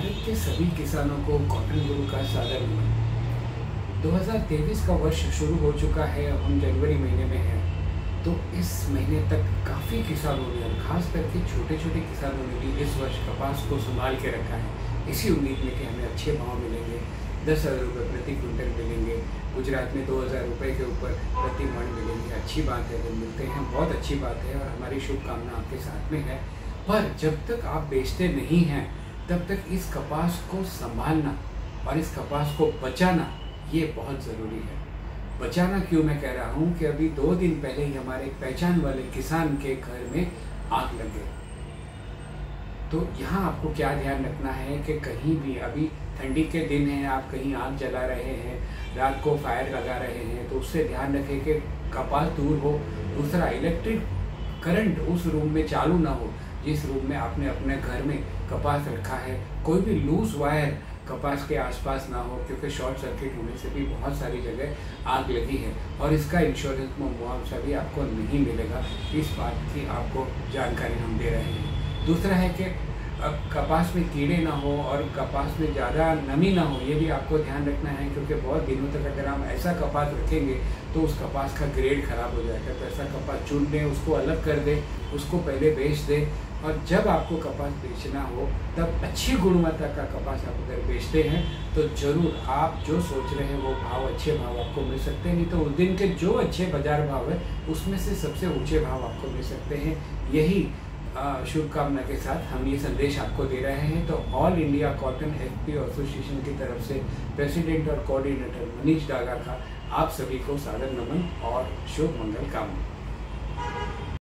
भारत के सभी किसानों को कॉटन गुरु का सादर नमन। 2023 का वर्ष शुरू हो चुका है, हम जनवरी महीने में हैं। तो इस महीने तक काफ़ी किसानों ने और ख़ास करके छोटे छोटे किसानों ने भी इस वर्ष कपास को संभाल के रखा है, इसी उम्मीद में कि हमें अच्छे भाव मिलेंगे, 10,000 रुपये प्रति क्विंटल मिलेंगे। गुजरात में 2,000 रुपये के ऊपर प्रति मन मिलेंगे। अच्छी बात है, अगर मिलते हैं बहुत अच्छी बात है और हमारी शुभकामना आपके साथ में है। पर जब तक आप बेचते नहीं हैं तब तक इस कपास को संभालना और इस कपास को बचाना ये बहुत ज़रूरी है। बचाना क्यों मैं कह रहा हूँ कि अभी 2 दिन पहले ही हमारे पहचान वाले किसान के घर में आग लग गई। तो यहाँ आपको क्या ध्यान रखना है कि कहीं भी अभी ठंडी के दिन हैं, आप कहीं आग जला रहे हैं, रात को फायर लगा रहे हैं, तो उससे ध्यान रखें कि कपास दूर हो। दूसरा, इलेक्ट्रिक करंट उस रूम में चालू ना हो जिस रूम में आपने अपने घर में कपास रखा है। कोई भी लूज वायर कपास के आसपास ना हो, क्योंकि शॉर्ट सर्किट होने से भी बहुत सारी जगह आग लगी है और इसका इंश्योरेंस मुआवजा भी आपको नहीं मिलेगा। इस बात की आपको जानकारी हम दे रहे हैं। दूसरा है कि कपास में कीड़े ना हो और कपास में ज़्यादा नमी ना हो, ये भी आपको ध्यान रखना है, क्योंकि बहुत दिनों तक अगर हम ऐसा कपास रखेंगे तो उस कपास का ग्रेड खराब हो जाएगा। तो ऐसा कपास चुन लें, उसको अलग कर दें, उसको पहले बेच दें। और जब आपको कपास बेचना हो तब अच्छी गुणवत्ता का कपास आप अगर बेचते हैं तो ज़रूर आप जो सोच रहे हैं वो भाव, अच्छे भाव आपको मिल सकते हैं। नहीं तो उस दिन के जो अच्छे बाजार भाव है उसमें से सबसे ऊँचे भाव आपको मिल सकते हैं। यही शुभकामना के साथ हम ये संदेश आपको दे रहे हैं। तो all India cotton FPO association की तरफ से प्रेसिडेंट और कोऑर्डिनेटर मनीष डागा का आप सभी को सादर नमन और शुभ मंगल कामना।